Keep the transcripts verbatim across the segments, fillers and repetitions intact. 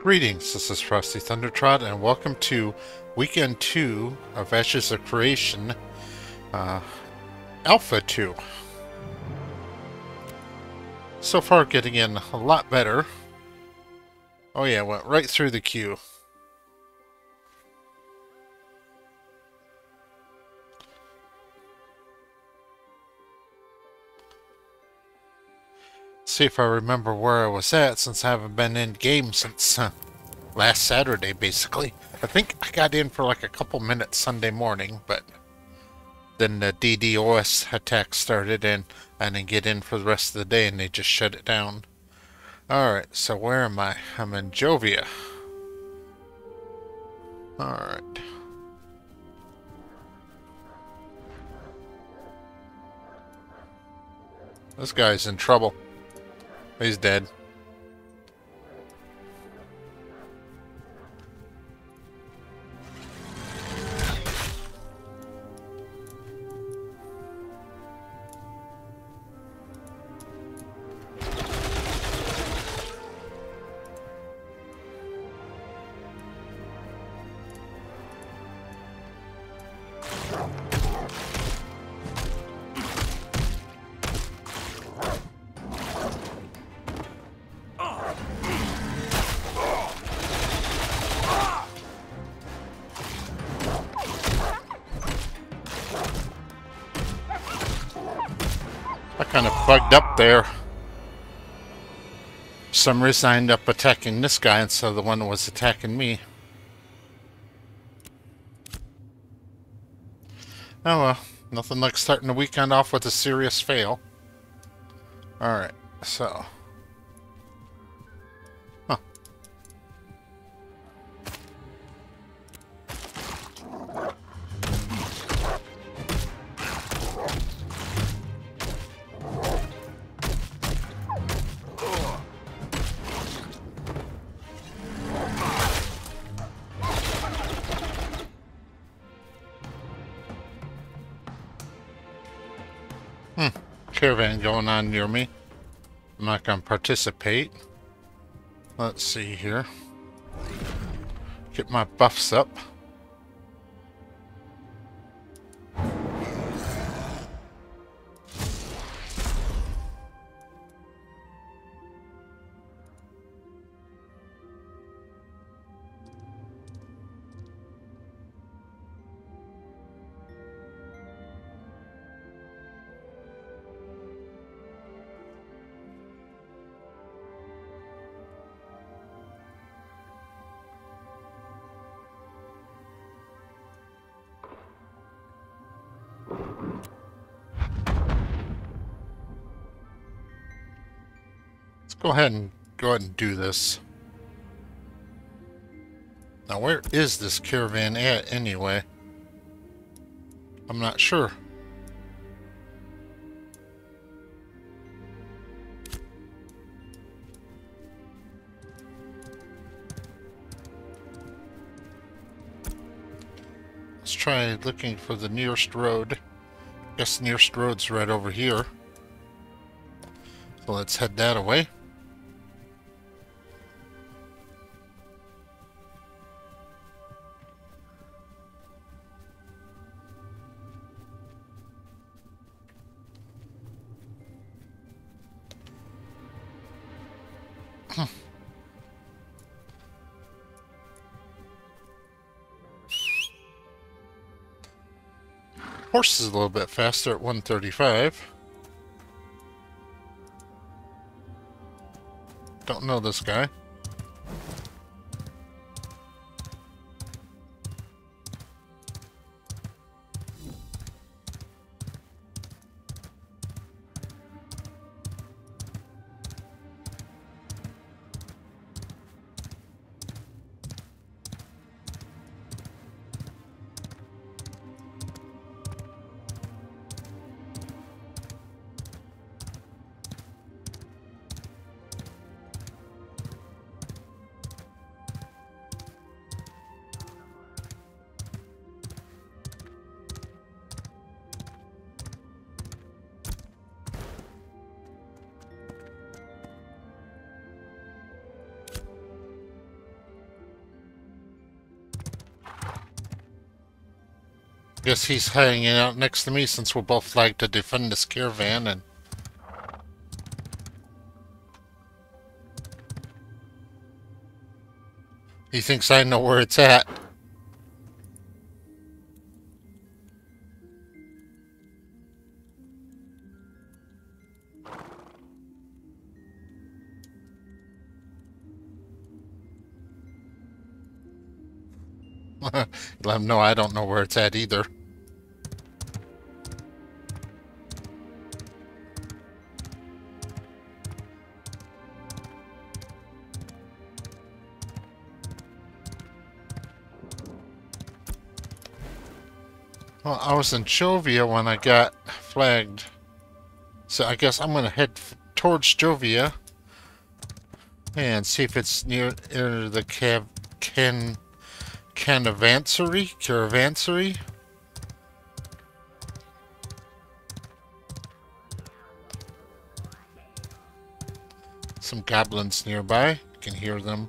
Greetings, this is Frosty Thundertrot, and welcome to Weekend two of Ashes of Creation, uh, Alpha two. So far getting in a lot better. Oh yeah, went right through the queue. See if I remember where I was at, since I haven't been in game since uh, last Saturday, basically. I think I got in for like a couple minutes Sunday morning, but then the DDoS attack started and I didn't get in for the rest of the day and they just shut it down. Alright, so where am I? I'm in Jovia. Alright. This guy's in trouble. He's dead. I kind of bugged up there. For some reason I ended up attacking this guy instead of the one that was attacking me. Oh well, nothing like starting the weekend off with a serious fail. Alright, so... Huh. Hmm, caravan going on near me. I'm not going to participate. Let's see here. Get my buffs up. Go ahead and go ahead and do this. Now, where is this caravan at anyway? I'm not sure. Let's try looking for the nearest road. I guess the nearest road's right over here. So let's head that away. Horse is a little bit faster at one thirty-five. Don't know this guy. Guess he's hanging out next to me since we're both flagged to defend this caravan, and he thinks I know where it's at. Let him know I don't know where it's at either. Well, I was in Jovia when I got flagged, so I guess I'm gonna head towards Jovia and see if it's near, near the cav can Canavansary? Caravansary? Some goblins nearby. You can hear them.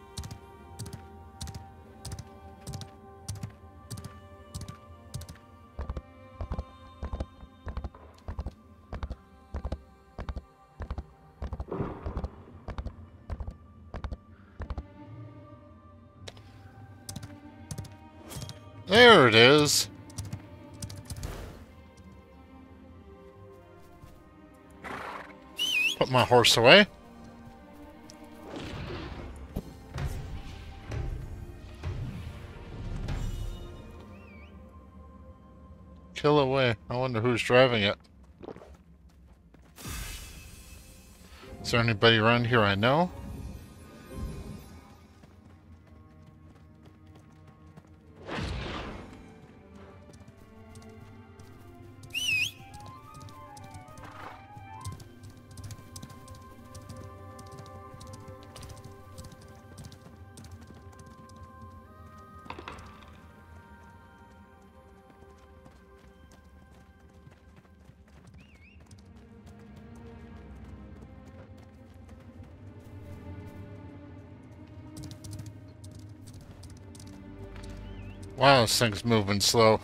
There it is. Put my horse away. Kill away. I wonder who's driving it. Is there anybody around here I know? Wow, this thing's moving slow.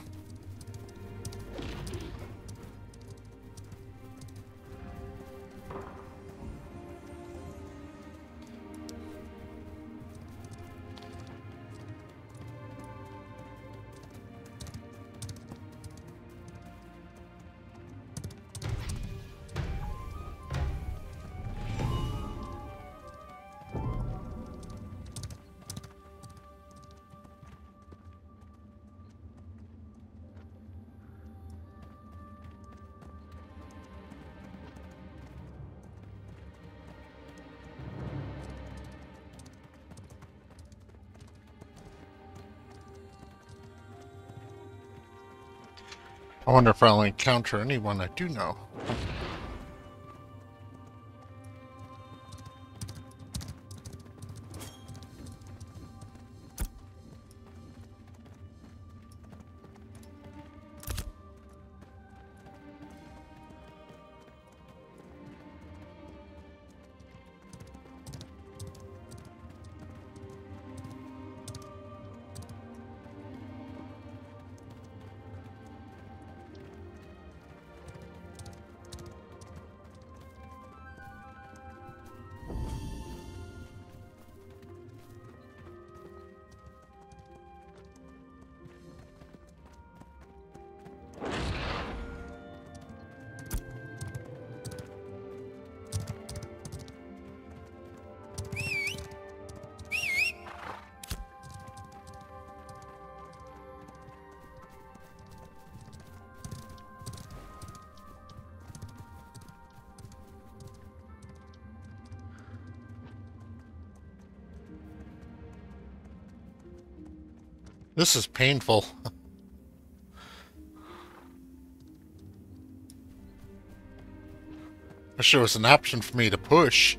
I wonder if I'll encounter anyone I do know. This is painful. I wish there was an option for me to push.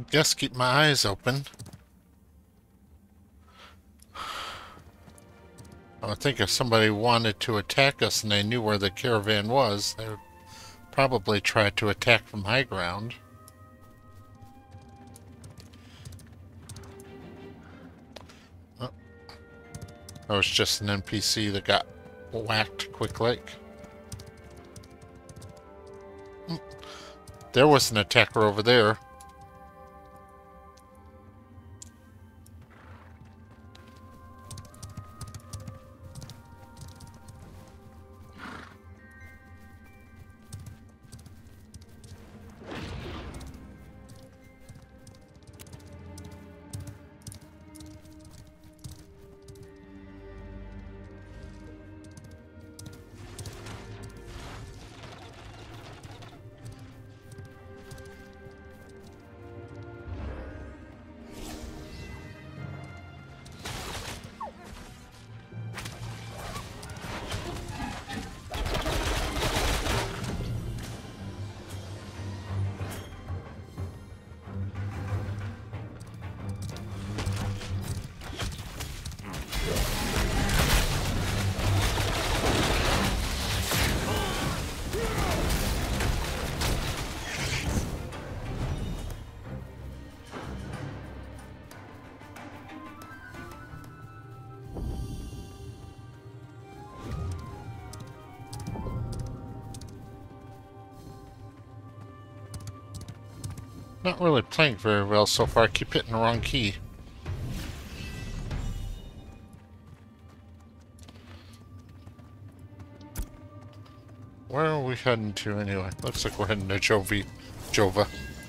Guess keep my eyes open. I think if somebody wanted to attack us and they knew where the caravan was, they would probably try to attack from high ground. Oh, that was just an N P C that got whacked quick like. There was an attacker over there. Not really playing very well so far. I keep hitting the wrong key. Where are we heading to anyway? Looks like we're heading to Jovi, Jova.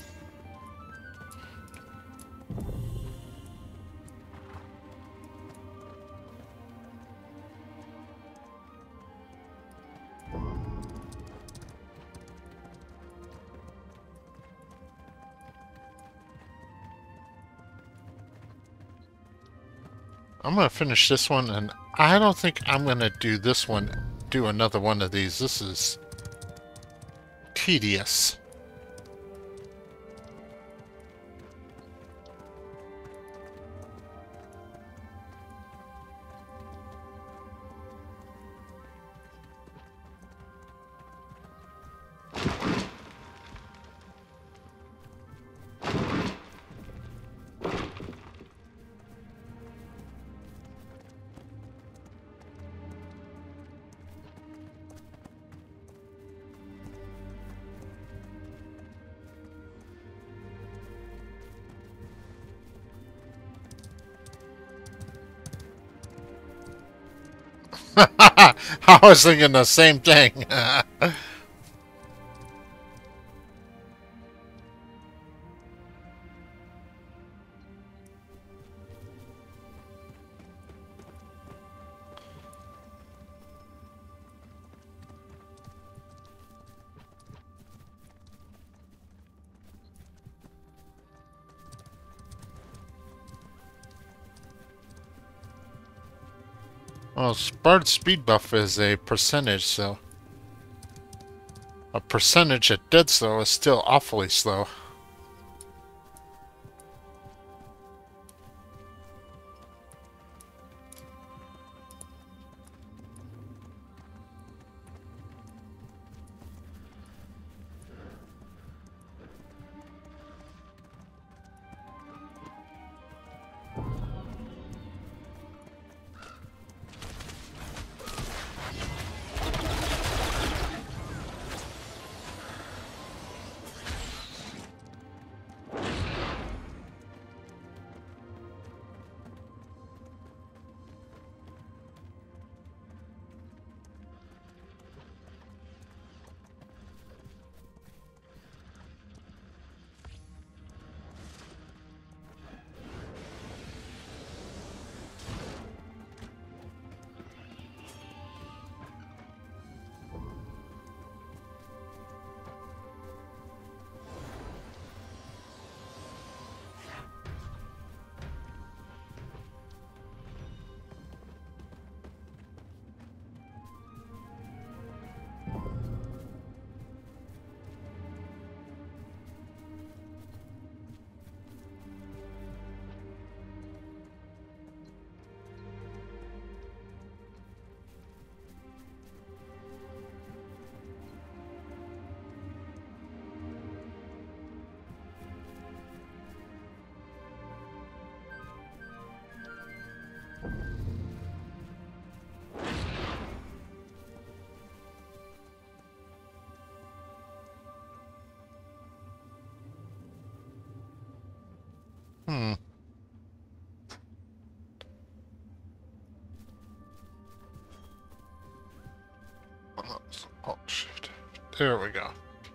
I'm gonna finish this one, and I don't think I'm gonna do this one, do another one of these. This is tedious. I was thinking the same thing. Well, Bard's speed buff is a percentage, so a percentage at dead slow is still awfully slow. There we go.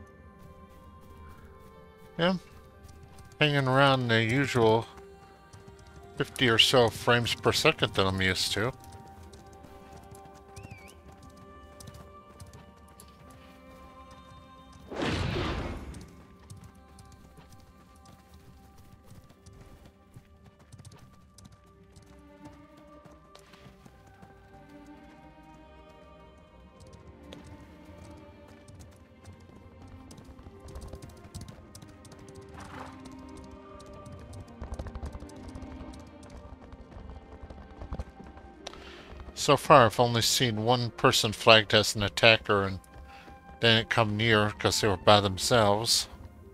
Yeah. Hanging around the usual fifty or so frames per second that I'm used to. So far, I've only seen one person flagged as an attacker and they didn't come near because they were by themselves.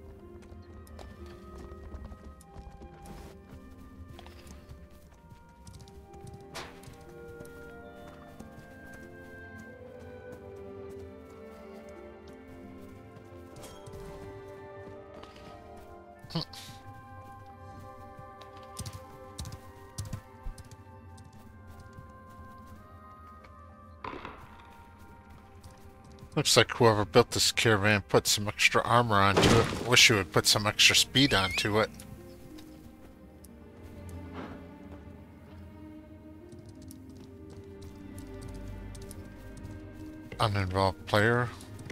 Looks like whoever built this caravan put some extra armor onto it. Wish you would put some extra speed onto it. Uninvolved player.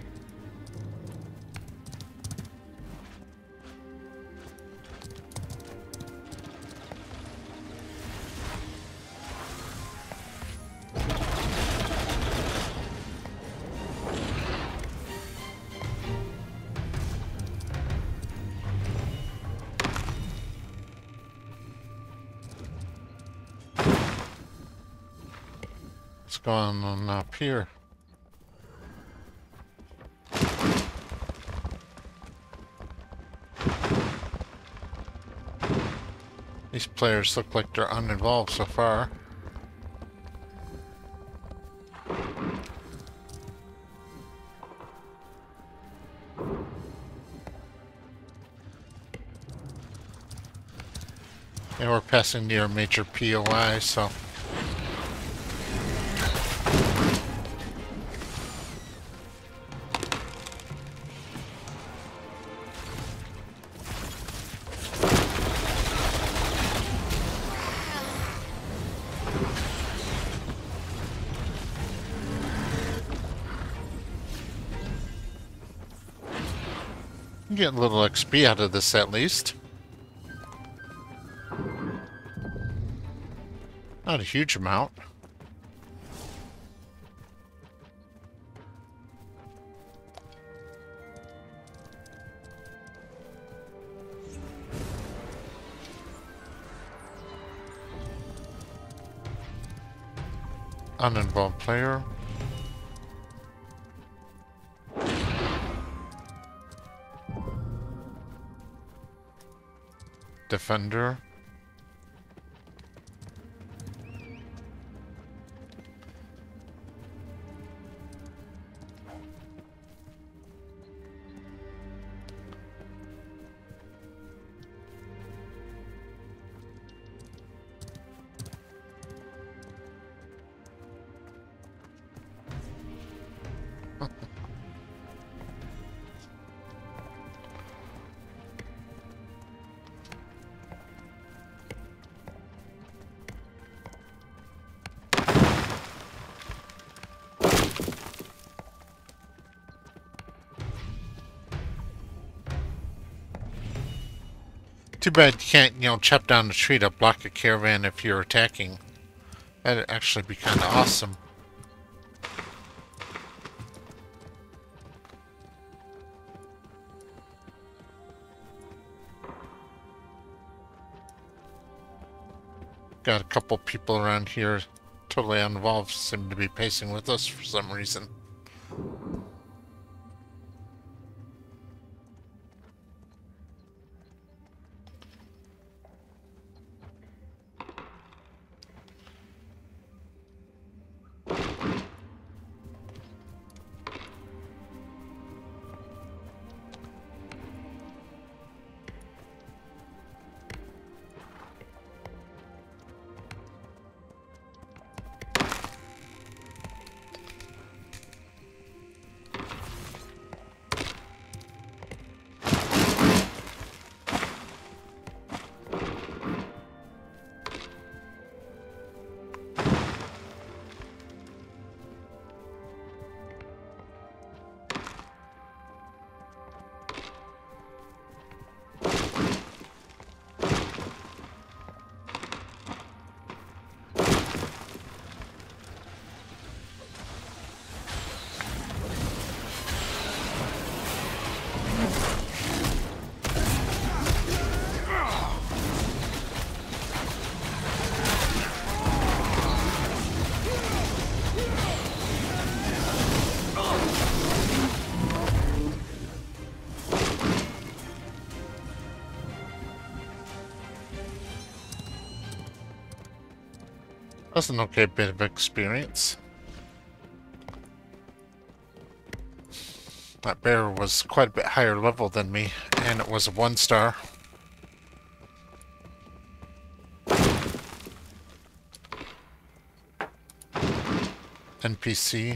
What's going on up here? These players look like they're uninvolved so far. And we're passing near a major P O I, so... I'm getting a little X P out of this at least. Not a huge amount. Uninvolved player. Defender. Too bad you can't, you know, chop down the tree to block a caravan if you're attacking. That'd actually be kind of awesome. Got a couple people around here totally uninvolved, seem to be pacing with us for some reason. That's an okay bit of experience. That bear was quite a bit higher level than me, and it was a one star. N P C.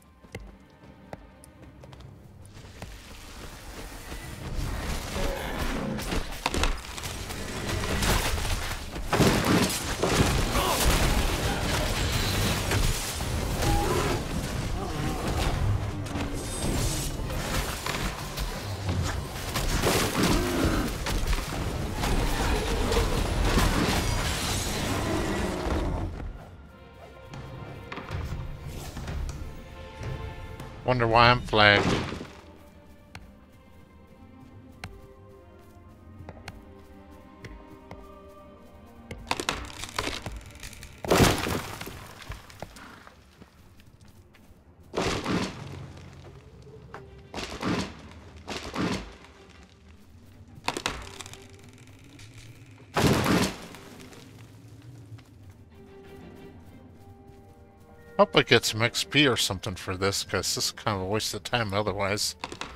Wonder why I'm flagged. Hope I get some X P or something for this, because this is kind of a waste of time otherwise.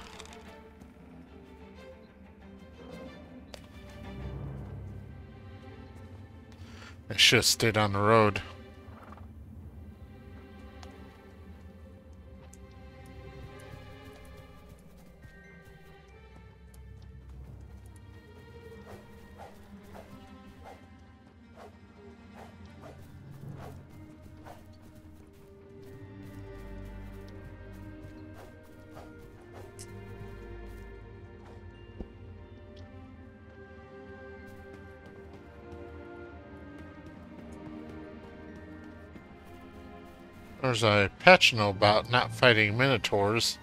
I should have stayed on the road. There's a patch note about not fighting minotaurs.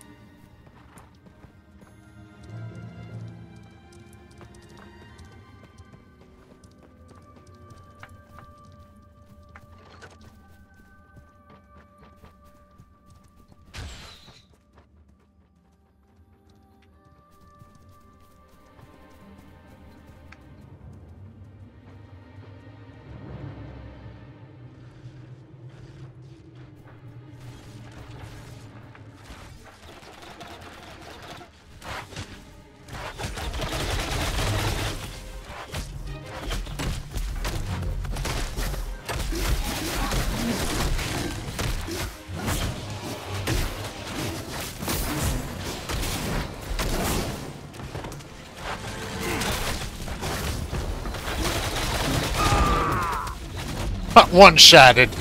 One-shotted.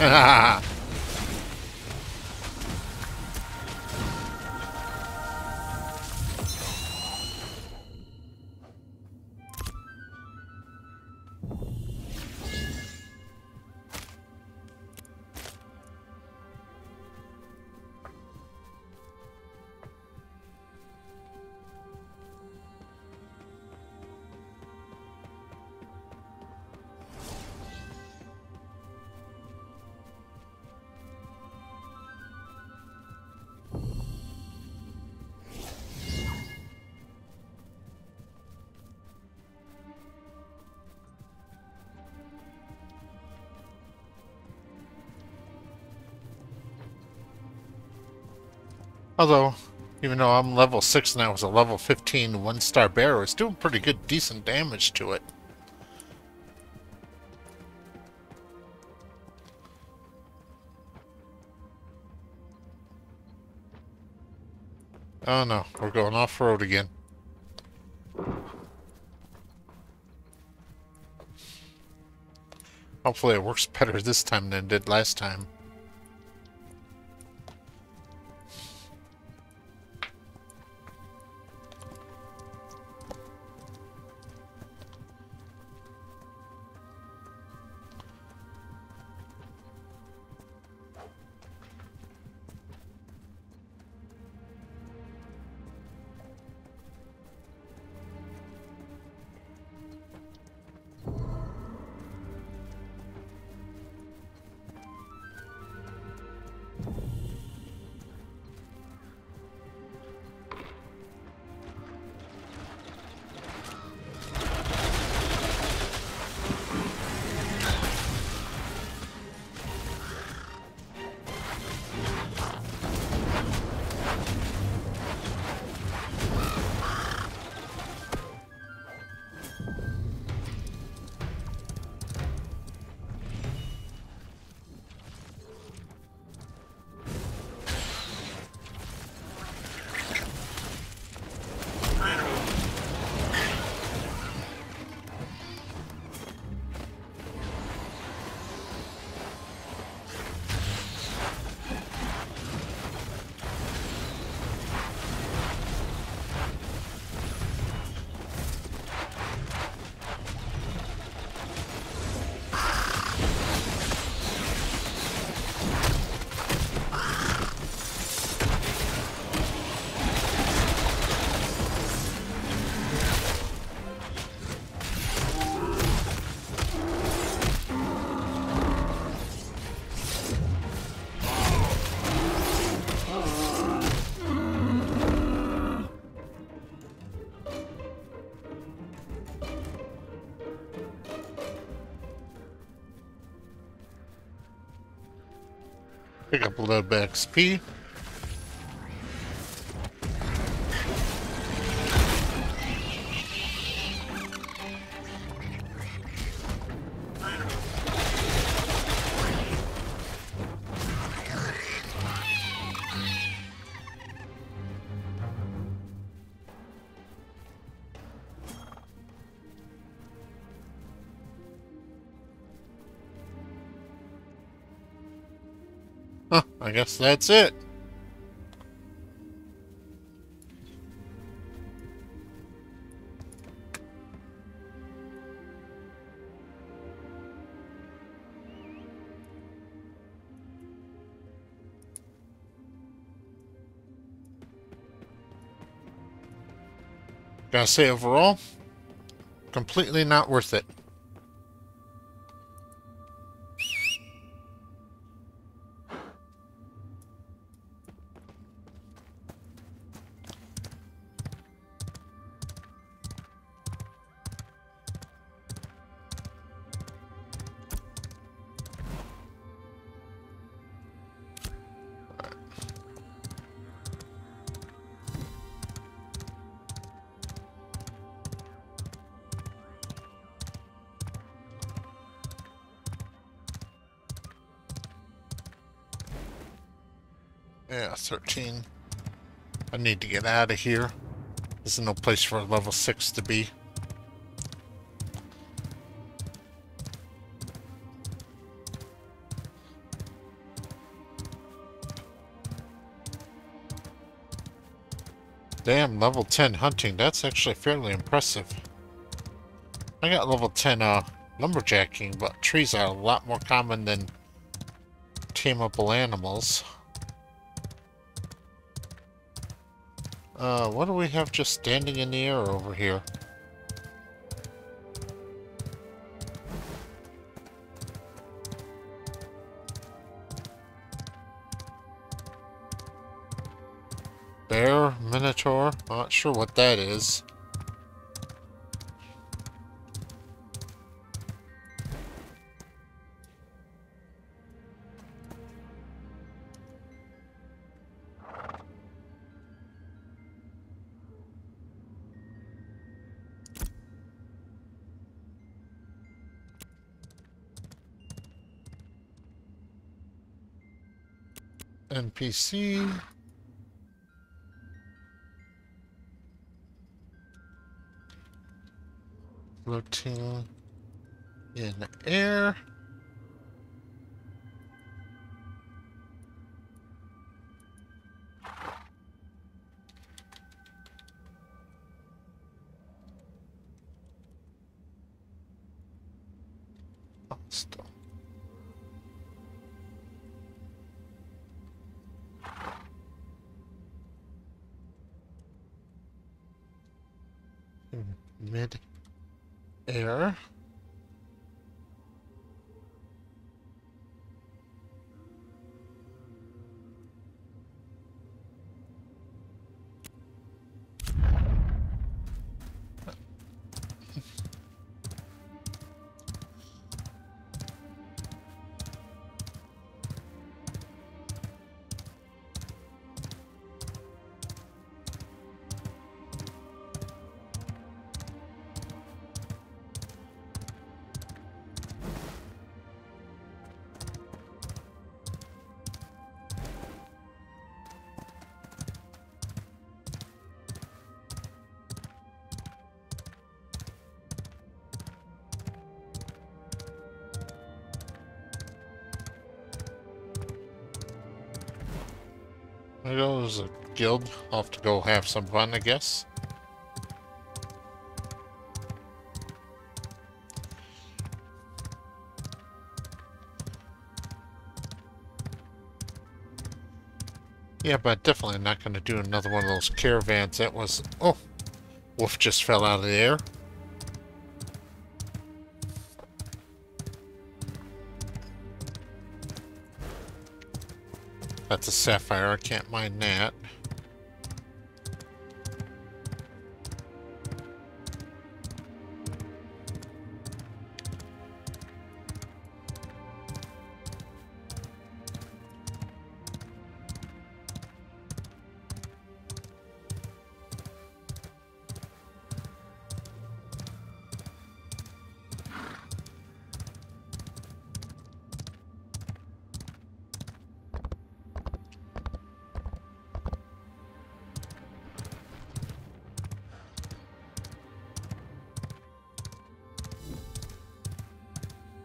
Although, even though I'm level six and I was a level fifteen one-star bear, it's doing pretty good, decent damage to it. Oh no, we're going off-road again. Hopefully it works better this time than it did last time. Pick up a little bit of X P. Huh, I guess that's it. Gotta say, overall, completely not worth it. Yeah, thirteen. I need to get out of here. There's no place for a level six to be. Damn, level ten hunting. That's actually fairly impressive. I got level ten uh, lumberjacking, but trees are a lot more common than tameable animals. Uh, what do we have just standing in the air over here? Bear, minotaur? Not sure what that is. N P C. Floating in air. Oh, still. Mid air. There goes a guild. I'll have to go have some fun, I guess. Yeah, but definitely not going to do another one of those caravans. That was... Oh! Wolf just fell out of the air. That's a sapphire. I can't mine that.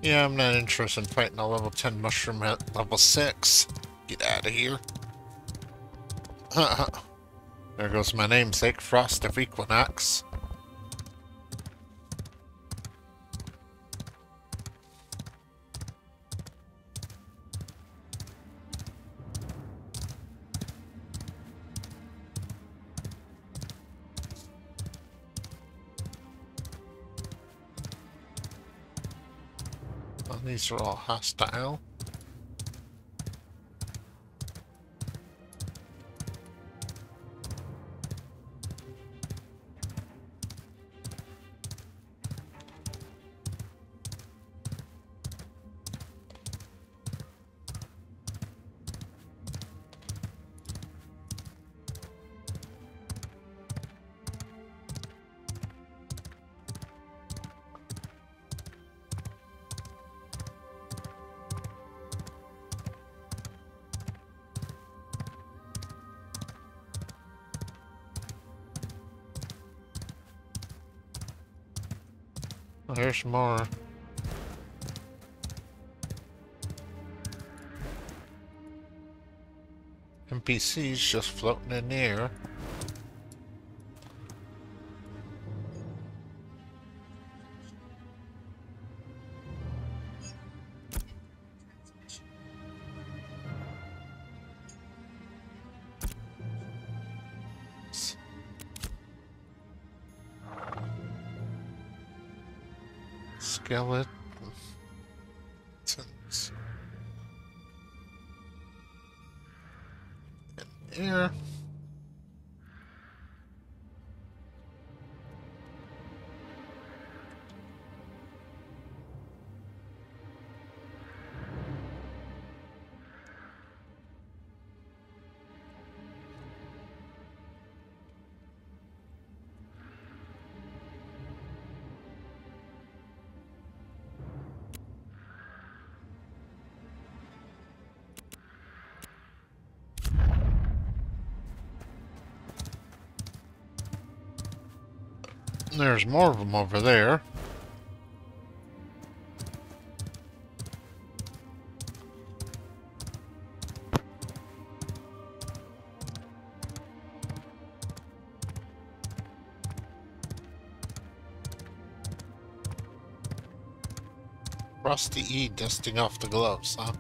Yeah, I'm not interested in fighting a level ten mushroom at level six. Get out of here. There goes my namesake, Frost of Equinox. Well, these are all hostile. Oh, there's more. N P Cs just floating in the air. Skeletons. In there. There's more of them over there. Rusty E dusting off the gloves, huh?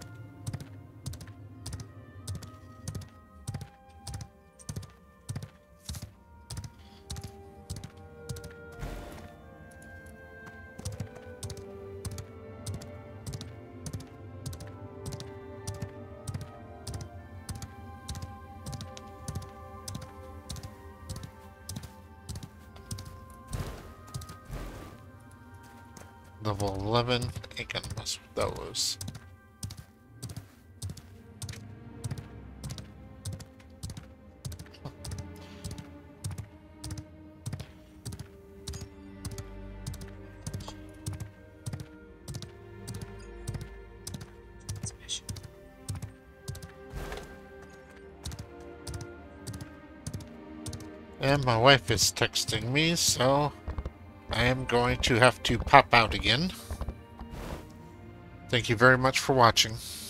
Level eleven, ain't gonna mess with those. And my wife is texting me, so I am going to have to pop out again. Thank you very much for watching.